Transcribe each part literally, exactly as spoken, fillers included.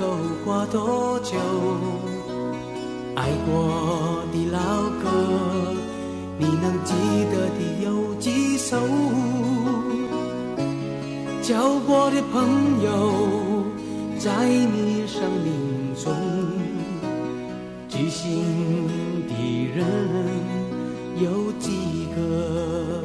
够qua多久？爱过的老歌，你能记得的有几首？交过的朋友，在你生命中，知心的人有几个？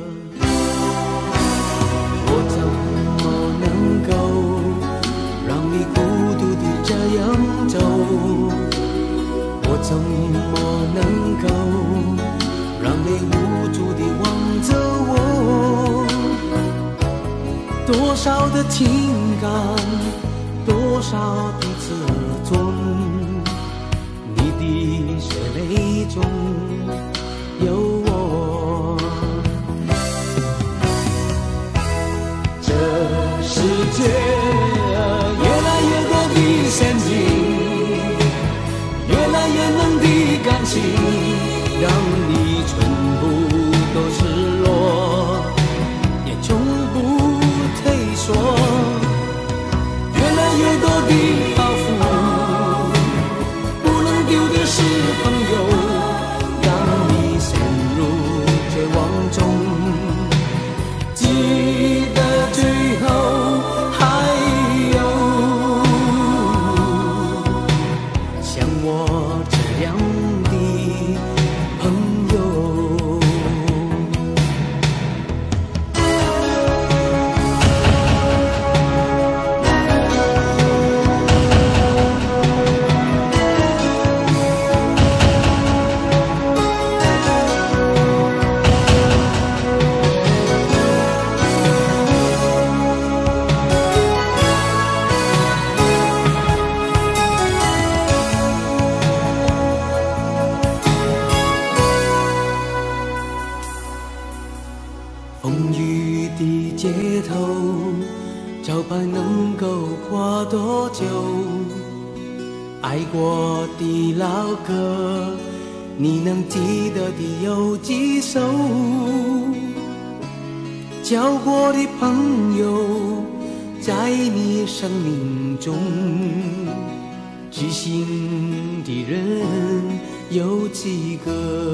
我怎么能够让你孤独地这样走？我怎么能够让你无助地望着我？多少的情感，多少的自尊，你的血泪中有我。这世界越来越多的陷阱，越来越冷的感情，让你全部都失落，也从不退缩。越来越多的包袱，不能丢的是朋友，让你陷入绝望中。记得最后还有像我这样的朋友。风雨的街头，招牌能够跨多久？爱过的老歌，你能记得的有几首？交过的朋友，在你生命中，知心的人有几个？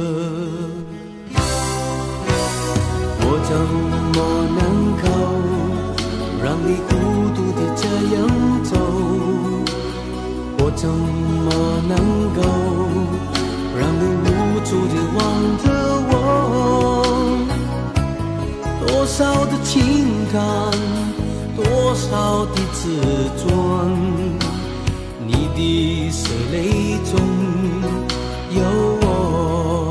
我怎么能够让你孤独地这样走？我怎么能够让你无助地望着我？多少的情感，多少的自尊，你的血泪中有我。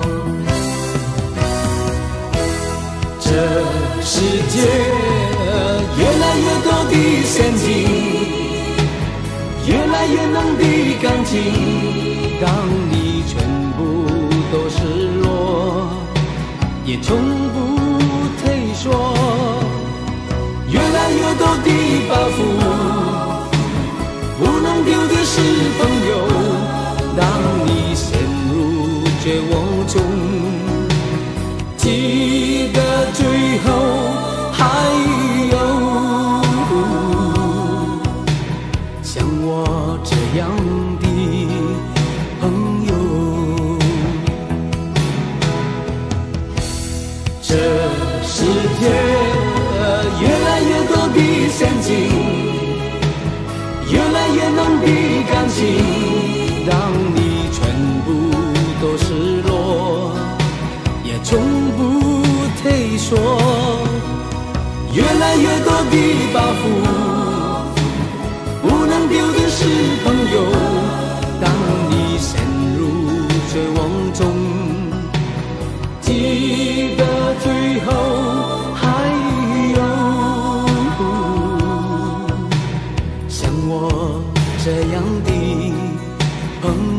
这世界越来越多的陷阱，越来越冷的感情，让你全部都失落，也从不退缩。越来越多的包袱，不能丢的是朋友，让你陷入绝望中。记得最后还有像我这样的朋友。这世界越来越多的陷阱，越来越浓的感情，让你全部都失落，也从不退缩。越来越多的包袱，不能丢的是朋友，当你陷入绝望中，记得最后还有像我这样的朋友。